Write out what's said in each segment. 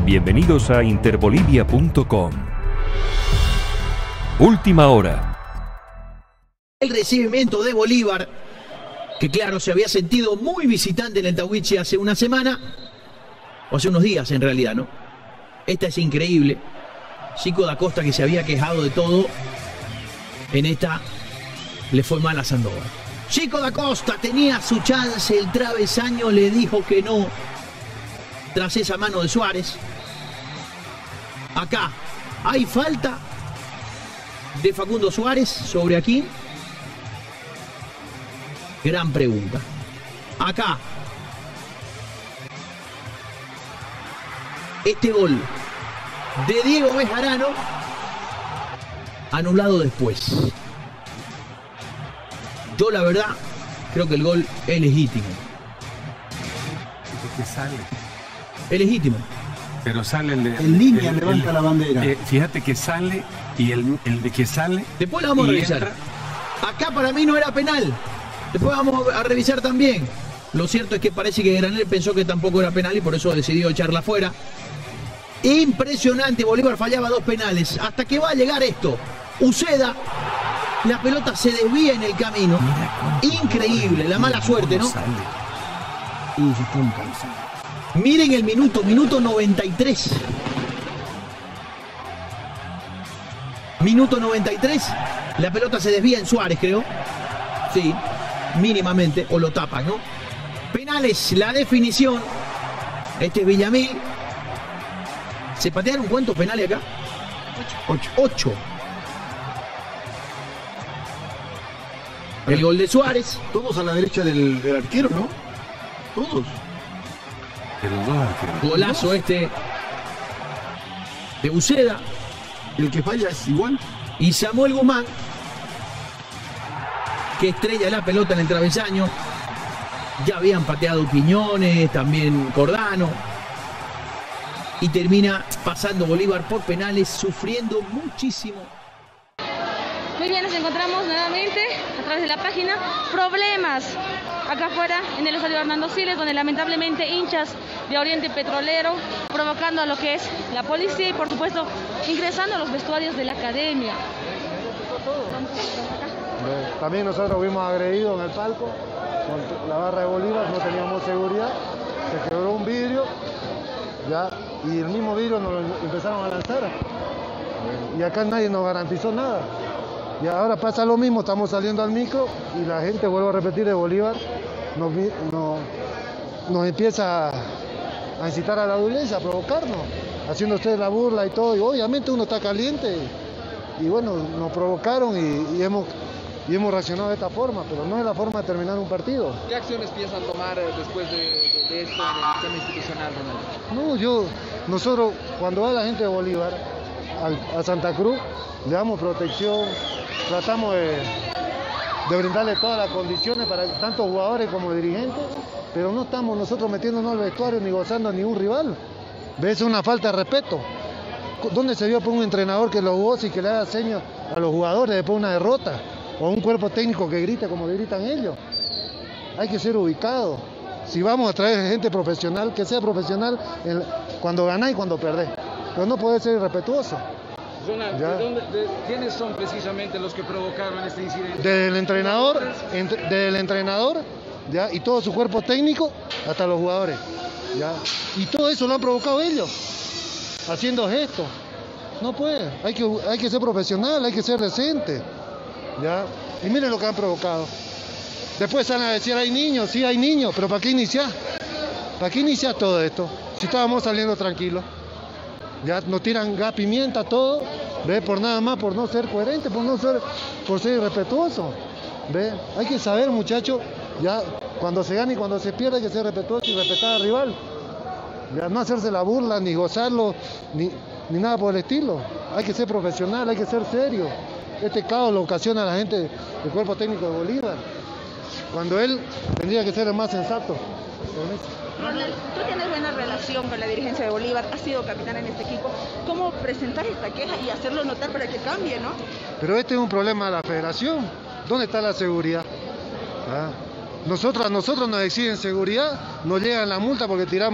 Bienvenidos a interbolivia.com. Última hora. El recibimiento de Bolívar, que claro, se había sentido muy visitante en el Tahuichi hace una semana, o hace unos días en realidad, ¿no? Esta es increíble. Chico da Costa, que se había quejado de todo, en esta le fue mal a Sandoval. Chico da Costa tenía su chance, el travesaño le dijo que no, tras esa mano de Suárez. Acá hay falta de Facundo Suárez sobre Aquín. Gran pregunta. Acá este gol de Diego Bejarano, anulado después. Yo la verdad creo que el gol es legítimo. ¿Qué sale? Es legítimo. Pero sale en línea, levanta la bandera. Fíjate que sale y el de que sale. Después la vamos a revisar. Entra. Acá para mí no era penal. Después vamos a revisar también. Lo cierto es que parece que Granel pensó que tampoco era penal y por eso decidió echarla fuera. Impresionante, Bolívar fallaba 2 penales. Hasta que va a llegar esto. Uceda, la pelota se desvía en el camino. Increíble, la mala suerte, ¿no? Y se está cansado. Miren el minuto 93. Minuto 93. La pelota se desvía en Suárez, creo. Sí, mínimamente, o lo tapan, ¿no? Penales, la definición. Este es Villamil. ¿Se patearon cuántos penales acá? 8. El gol de Suárez. Todos a la derecha del arquero, ¿no? Todos. De los dos arqueros. Golazo este de Uceda. El que falla es igual. Y Samuel Guzmán, que estrella la pelota en el travesaño. Ya habían pateado Quiñones, también Cordano. Y termina pasando Bolívar por penales, sufriendo muchísimo. Muy bien, nos encontramos nuevamente a través de la página. Problemas acá afuera en el estadio Hernando Siles, donde lamentablemente hinchas de Oriente Petrolero provocando a lo que es la policía y por supuesto ingresando a los vestuarios de la academia. También nosotros fuimos agredidos en el palco con la barra de Bolívar, no teníamos seguridad, se quebró un vidrio, ya, y el mismo vidrio nos lo empezaron a lanzar. Y acá nadie nos garantizó nada. Y ahora pasa lo mismo, estamos saliendo al micro y la gente, vuelvo a repetir, de Bolívar nos empieza a incitar a la violencia, a provocarnos, haciendo ustedes la burla y todo. Y obviamente uno está caliente y bueno, nos provocaron y hemos reaccionado de esta forma, pero no es la forma de terminar un partido. ¿Qué acciones piensan tomar después de esto en el sistema institucional, Ronaldo? No, nosotros cuando va la gente de Bolívar a Santa Cruz, le damos protección, tratamos de brindarle todas las condiciones para tanto jugadores como dirigentes, pero no estamos nosotros metiéndonos al vestuario ni gozando a ningún rival. ¿Ves? Es una falta de respeto. ¿Dónde se vio por un entrenador que lo goce y que le haga señas a los jugadores después de una derrota? O un cuerpo técnico que grite como gritan ellos. Hay que ser ubicado. Si vamos a traer gente profesional, que sea profesional cuando ganás y cuando perdés. Pero no puede ser irrespetuoso. Ronald, ¿quiénes son precisamente los que provocaron este incidente? Del entrenador, ¿ya? Y todo su cuerpo técnico hasta los jugadores, ¿ya? Y todo eso lo han provocado ellos, haciendo gestos. No puede, hay que ser profesional, hay que ser decente, ¿ya? Y miren lo que han provocado. Después salen a decir, hay niños, sí hay niños, pero ¿para qué iniciar? ¿Para qué iniciar todo esto? Si estábamos saliendo tranquilos. Ya nos tiran gas pimienta, todo, ¿ve? Por nada más, por no ser coherente, por ser irrespetuoso, ¿ve? Hay que saber, muchachos, ya cuando se gana y cuando se pierde hay que ser respetuoso y respetar al rival. Ya, no hacerse la burla, ni gozarlo, ni nada por el estilo. Hay que ser profesional, hay que ser serio. Este caos lo ocasiona a la gente del cuerpo técnico de Bolívar, cuando él tendría que ser el más sensato. Ronald, tú tienes buena relación con la dirigencia de Bolívar, has sido capitán en este equipo. ¿Cómo presentar esta queja y hacerlo notar para que cambie, no? Pero este es un problema de la federación. ¿Dónde está la seguridad? A nosotros nos exigen seguridad, nos llegan la multa porque tiramos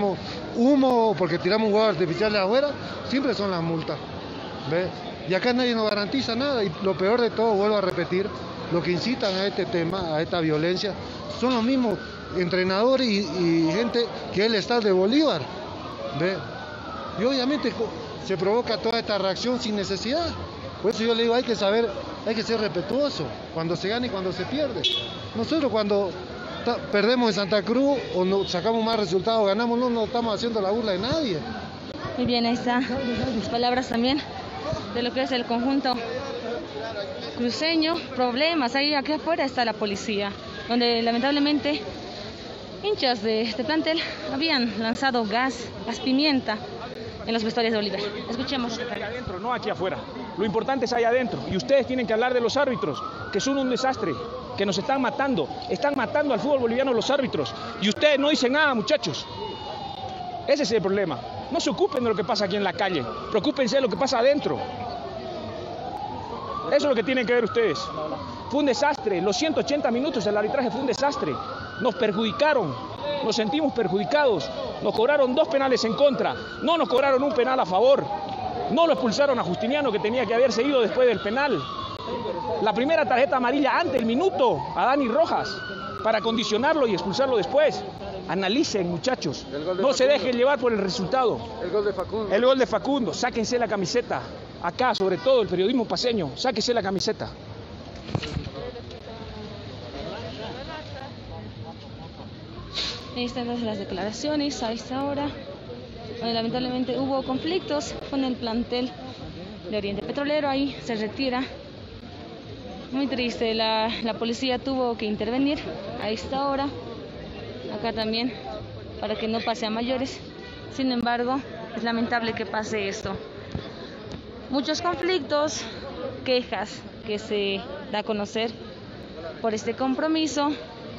humo porque tiramos un huevo artificial de afuera, siempre son las multas. ¿Ves? Y acá nadie nos garantiza nada, y lo peor de todo, vuelvo a repetir, lo que incitan a este tema, a esta violencia, son los mismos entrenadores y gente que es el staff de Bolívar. ¿Ves? Y obviamente se provoca toda esta reacción sin necesidad. Por eso yo le digo, hay que ser respetuoso cuando se gana y cuando se pierde. Nosotros cuando perdemos en Santa Cruz o no, sacamos más resultados, ganamos, no estamos haciendo la burla de nadie. Muy bien, ahí están las palabras también de lo que es el conjunto cruceño. Problemas, ahí aquí afuera está la policía, donde lamentablemente hinchas de este plantel habían lanzado gas pimienta en los vestuarios de Bolívar. Escuchemos. Ahí adentro, no aquí afuera. Lo importante es ahí adentro. Y ustedes tienen que hablar de los árbitros, que son un desastre, que nos están matando. Están matando al fútbol boliviano los árbitros. Y ustedes no dicen nada, muchachos. Ese es el problema. No se ocupen de lo que pasa aquí en la calle. Preocúpense de lo que pasa adentro. Eso es lo que tienen que ver ustedes. Fue un desastre. Los 180 minutos del arbitraje fue un desastre. Nos perjudicaron. Nos sentimos perjudicados. Nos cobraron 2 penales en contra. No nos cobraron un penal a favor. No lo expulsaron a Justiniano, que tenía que haberse ido después del penal. La primera tarjeta amarilla antes del minuto a Dani Rojas para condicionarlo y expulsarlo después. Analicen, muchachos. No se dejen llevar por el resultado. El gol de Facundo. El gol de Facundo. Sáquense la camiseta. Acá, sobre todo, el periodismo paceño. Sáquense la camiseta. Ahí están las declaraciones a esta hora. Lamentablemente hubo conflictos con el plantel de Oriente Petrolero. Ahí se retira. Muy triste, la policía tuvo que intervenir a esta hora. Acá también, para que no pase a mayores. Sin embargo, es lamentable que pase esto. Muchos conflictos, quejas que se da a conocer por este compromiso.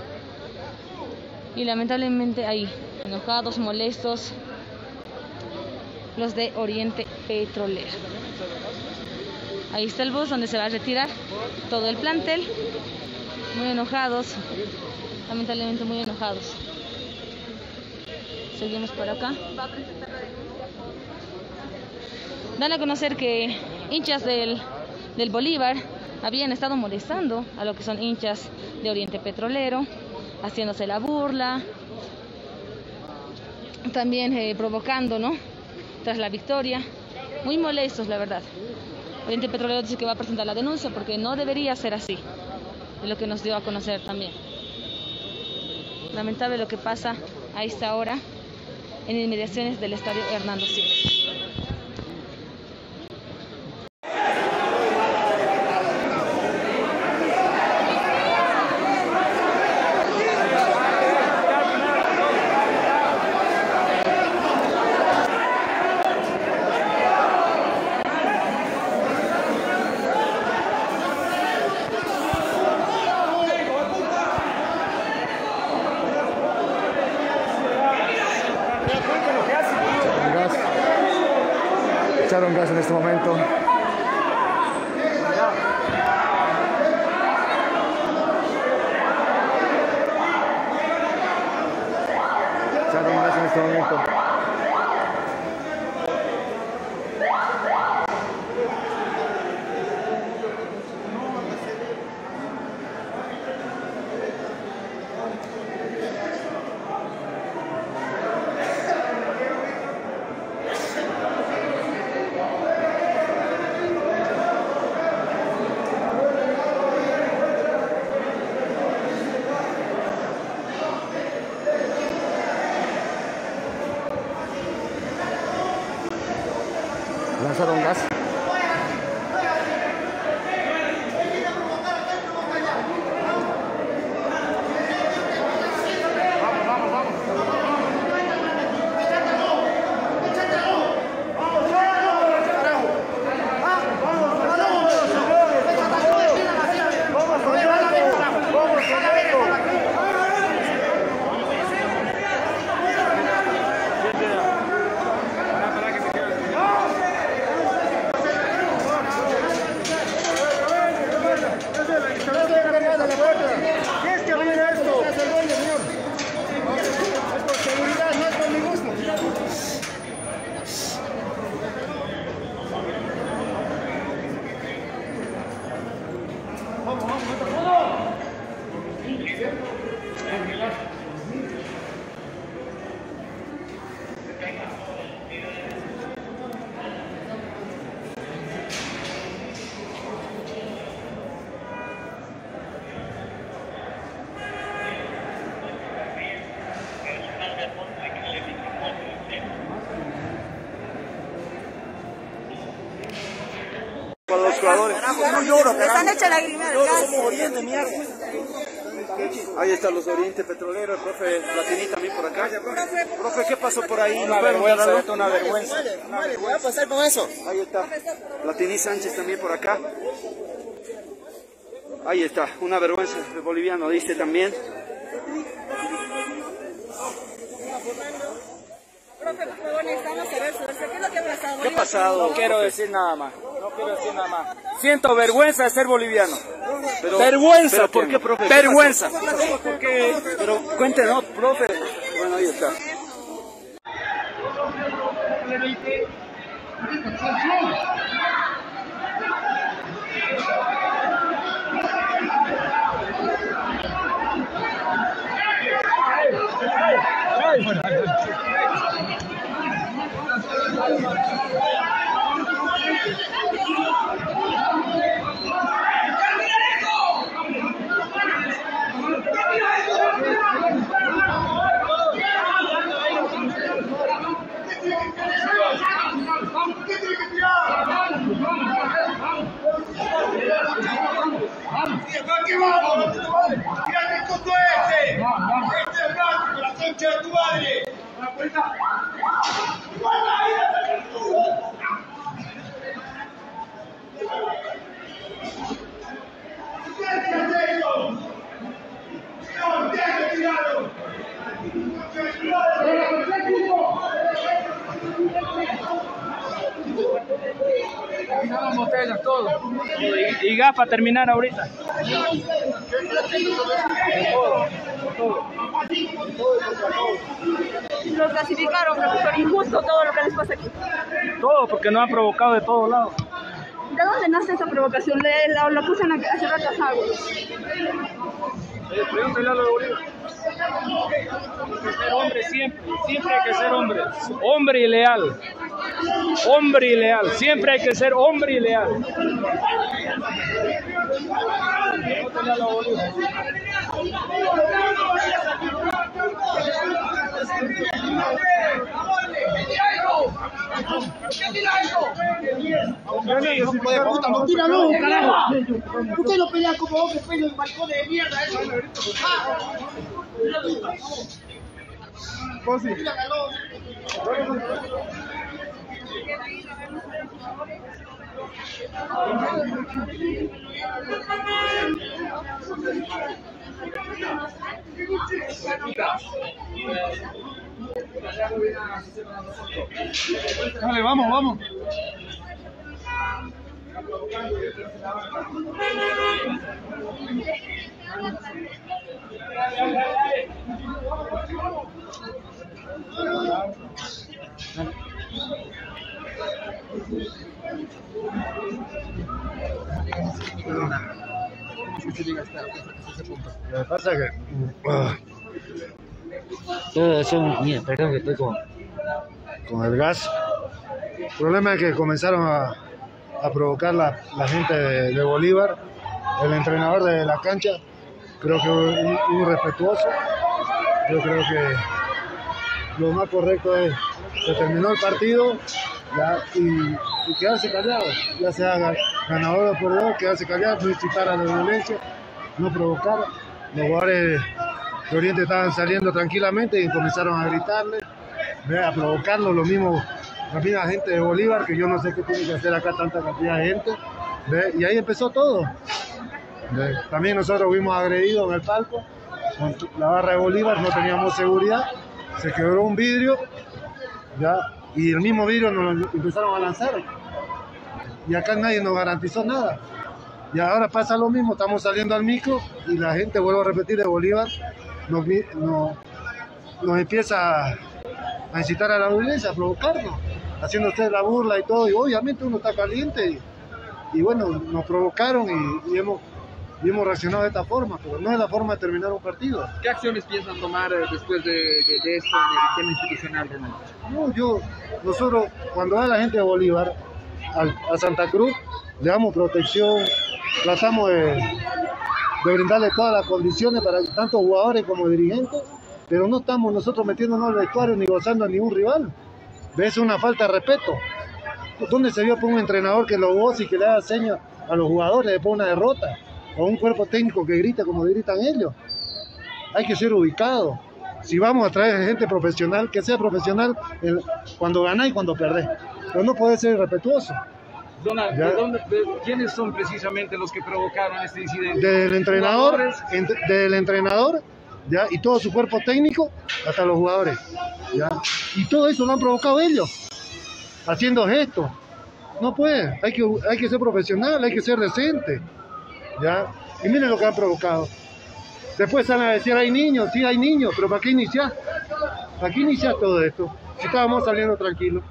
Y lamentablemente ahí, enojados, molestos, los de Oriente Petrolero. Ahí está el bus donde se va a retirar todo el plantel. Muy enojados, lamentablemente muy enojados. Seguimos por acá. Dan a conocer que hinchas del Bolívar habían estado molestando a lo que son hinchas de Oriente Petrolero, haciéndose la burla, también provocando, ¿no?, tras la victoria. Muy molestos, la verdad. Oriente Petrolero dice que va a presentar la denuncia porque no debería ser así, es lo que nos dio a conocer también. Lamentable lo que pasa a esta hora en inmediaciones del estadio Hernando Siles. Echaron gas en este momento. Echaron gas en este momento. Lanzaron gas. los jugadores. Les han hecho la grima del gas. Ahí están los Oriente Petrolero, el profe Platini también por acá. Profe, ¿qué pasó por ahí? Una vergüenza, una vergüenza. ¿Qué va a pasar con eso? Ahí está. Platini Sánchez también por acá. Ahí está, una vergüenza, el boliviano dice también. Profe, por favor, necesitamos saber su versión. ¿Qué es lo que ha pasado? ¿Qué ha pasado? No quiero decir nada más. No quiero decir nada más. Siento vergüenza de ser boliviano. Vergüenza. ¿Pero por qué, profe? Vergüenza. Pero cuéntenos, profe. Bueno, ahí está. Y gas para terminar ahorita. Los clasificaron, profesor, injusto todo lo que les pasa aquí. Todo, porque nos han provocado de todos lados. ¿De dónde nace esa provocación? ¿La acusan a hacer ratas aguas? Pregúntale a lo de Bolívar. Hay que ser hombre siempre, siempre hay que ser hombre. Hombre y leal. Hombre y leal, siempre hay que ser hombre y leal. Pregúntale a lo de Bolívar. No tira luz, carajo. Usted lo pelea como hombre, pelo en balcón de mierda, eso. Dale, vamos, vamos. Lo que pasa es que perdón que estoy con el gas. El problema es que comenzaron a provocar la gente de Bolívar. El entrenador de la cancha creo que un respetuoso. Yo creo que lo más correcto es que terminó el partido ya, y quedarse callado, ya sea ganador o perdedor, quedarse callado, no incitar a la violencia, no provocar. Los jugadores de Oriente estaban saliendo tranquilamente y comenzaron a gritarle, a provocarlo, la misma gente de Bolívar, que yo no sé qué tiene que hacer acá tanta cantidad de gente, y ahí empezó todo. También nosotros fuimos agredidos en el palco, con la barra de Bolívar, no teníamos seguridad, se quebró un vidrio, ya, y el mismo vidrio nos lo empezaron a lanzar, y acá nadie nos garantizó nada. Y ahora pasa lo mismo, estamos saliendo al micro y la gente, vuelvo a repetir, de Bolívar nos empieza a incitar a la violencia, a provocarnos, haciendo usted la burla y todo, y obviamente uno está caliente y bueno, nos provocaron y hemos reaccionado de esta forma, pero no es la forma de terminar un partido. ¿Qué acciones piensan tomar después de esto en el tema institucional, Ronald? No, nosotros, cuando va la gente de Bolívar a Santa Cruz, le damos protección, tratamos de brindarle todas las condiciones para tanto jugadores como dirigentes, pero no estamos nosotros metiéndonos en el vestuario ni gozando a ningún rival. Es una falta de respeto. ¿Dónde se vio por un entrenador que lo goza y que le da señas a los jugadores después de una derrota? O un cuerpo técnico que grita como gritan ellos. Hay que ser ubicado. Si vamos a traer gente profesional, que sea profesional cuando ganás y cuando perdés. Pero no puede ser irrespetuoso. Donald, ¿quiénes son precisamente los que provocaron este incidente? Del entrenador, ¿ya? Y todo su cuerpo técnico, hasta los jugadores, ¿ya? Y todo eso lo han provocado ellos, haciendo gestos. No puede, hay que ser profesional, hay que ser decente, ¿ya? Y miren lo que han provocado. Después salen a decir, hay niños, sí hay niños, pero ¿para qué iniciar? ¿Para qué iniciar todo esto? Si estábamos saliendo tranquilos.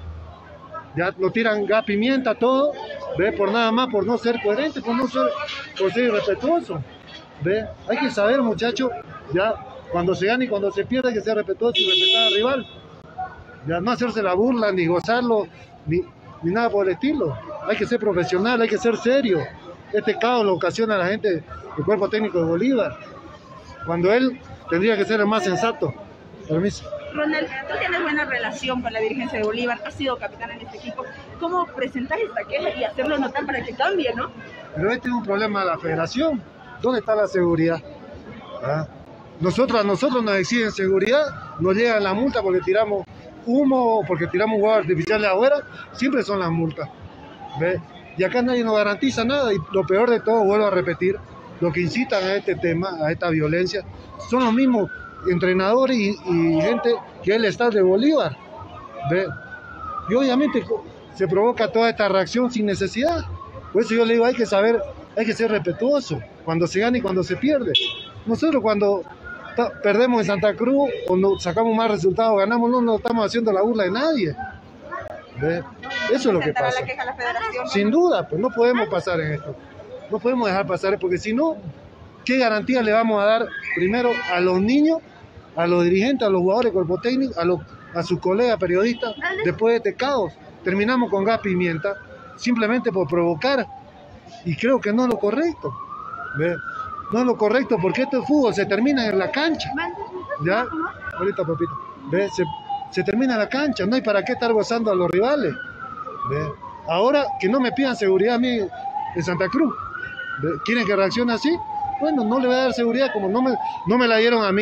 Ya lo tiran gas pimienta, todo, ¿ve? Por nada más, por no ser coherente, por ser irrespetuoso, ¿ve? Hay que saber, muchachos, ya, cuando se gana y cuando se pierde hay que ser respetuoso y respetar al rival. Ya, no hacerse la burla, ni gozarlo, ni nada por el estilo. Hay que ser profesional, hay que ser serio. Este caos lo ocasiona la gente, el cuerpo técnico de Bolívar, cuando él tendría que ser el más sensato. Permiso. Ronald, tú tienes buena relación con la dirigencia de Bolívar, has sido capitán en este equipo. ¿Cómo presentar esta queja y hacerlo notar para que cambie, no? Pero este es un problema de la federación. ¿Dónde está la seguridad? ¿Ah? A nosotros nos exigen seguridad, nos llegan la multa porque tiramos humo, porque tiramos huevos artificiales afuera, siempre son las multas. ¿Ve? Y acá nadie nos garantiza nada, y lo peor de todo, vuelvo a repetir, lo que incitan a este tema, a esta violencia, son los mismos entrenadores y gente que es el staff de Bolívar, ¿ve? Y obviamente se provoca toda esta reacción sin necesidad. Por eso yo le digo, hay que ser respetuoso cuando se gana y cuando se pierde. Nosotros cuando perdemos en Santa Cruz o nos sacamos más resultados, ganamos, no estamos haciendo la burla de nadie, ¿ve? Eso es lo que pasa. Sin duda, pues no podemos pasar en esto, no podemos dejar pasar, porque si no, ¿qué garantía le vamos a dar primero a los niños, a los dirigentes, a los jugadores, cuerpo técnico, a sus colegas periodistas? Después de este caos, terminamos con gas pimienta, simplemente por provocar, y creo que no es lo correcto, ¿ve? No es lo correcto, porque este fútbol se termina en la cancha, ¿ya? Ahorita, papito, ¿ve? Se termina en la cancha, no hay para qué estar gozando a los rivales, ¿ve? Ahora que no me pidan seguridad a mí en Santa Cruz, ¿ve? ¿Quieren que reaccione así? Bueno, no le voy a dar seguridad, como no me la dieron a mí,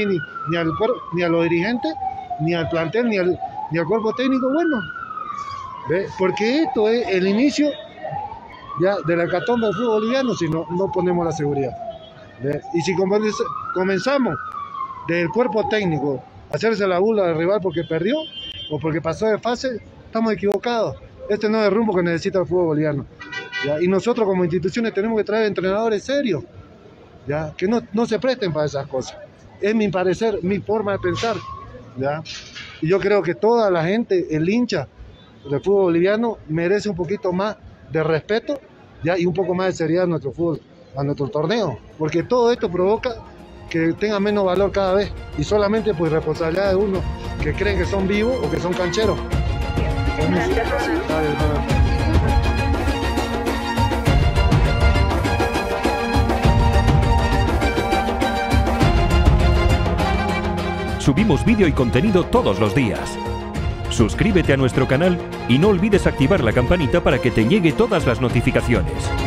ni a los dirigentes, ni al plantel, ni al cuerpo técnico. Bueno, ¿ve? Porque esto es el inicio ya de la hecatombe del fútbol boliviano si no ponemos la seguridad, ¿ve? Y si comenzamos del cuerpo técnico a hacerse la burla del rival porque perdió o porque pasó de fase, estamos equivocados. Este no es el rumbo que necesita el fútbol boliviano, ¿ya? Y nosotros como instituciones tenemos que traer entrenadores serios, ¿ya? Que no se presten para esas cosas. Es mi parecer, mi forma de pensar, ¿ya? Y yo creo que toda la gente, el hincha del fútbol boliviano, merece un poquito más de respeto, ¿ya? Y un poco más de seriedad a nuestro fútbol, a nuestro torneo, porque todo esto provoca que tenga menos valor cada vez, y solamente por responsabilidad de uno que creen que son vivos o que son cancheros. Subimos vídeo y contenido todos los días. Suscríbete a nuestro canal y no olvides activar la campanita para que te llegue todas las notificaciones.